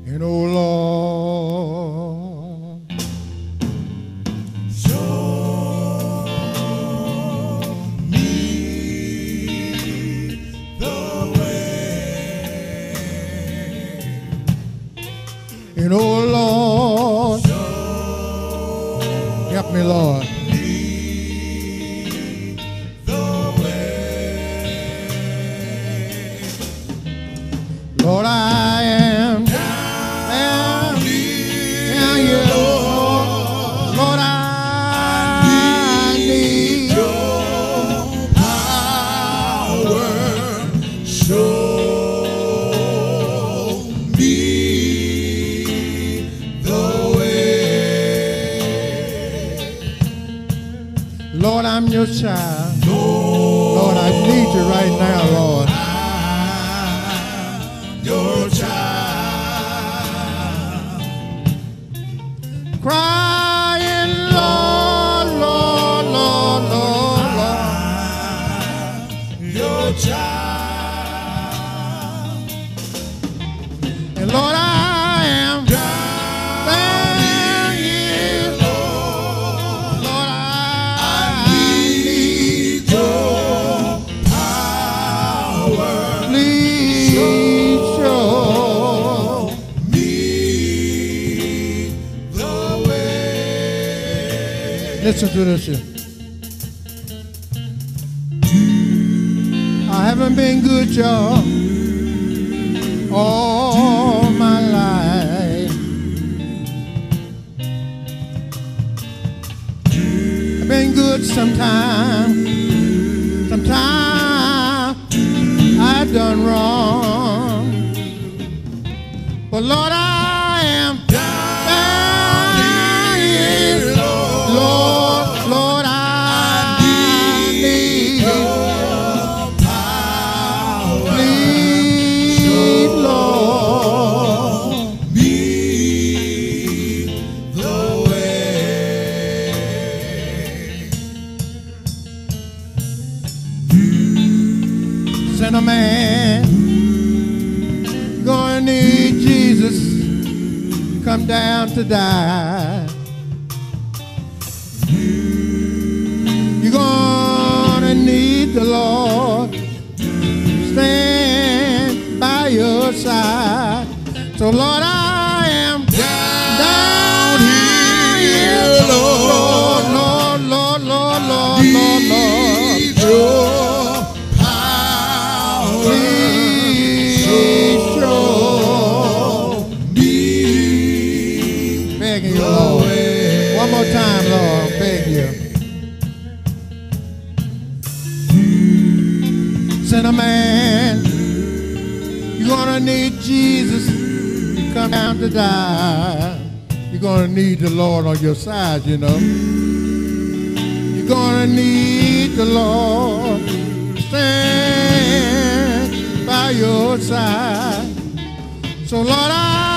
And oh Lord, show me the way. and oh Lord, help me, Lord. Lord, I am down here, Lord. Lord, I need your power. Show me the way. Lord, I'm your child. Lord, I need you right now, Lord. Your child, Crying, Lord, Lord, Lord, Lord, Lord. your child, And Lord, I am down here, Lord. Lord, I Need your power. please show Me the way. Listen to this here. I haven't been good, y'all, all my life. I've been good sometimes. Sometimes I've done wrong. But Lord, I am down here, Lord, Lord, I need Your power. please, Lord. Me the way. Send a man, gonna need Jesus, come down to die. You're gonna need the Lord, stand by your side. So Lord, I am down here, Lord, Lord, Lord, Lord, Lord, Lord, Lord. Need your power. Please show Me begging you, the Lord. way. One more time, Lord, I'm begging you. Send a man. You're gonna need Jesus to come down to die. You're gonna need the Lord on your side, you know. You're gonna need the Lord to stand by your side. So Lord, I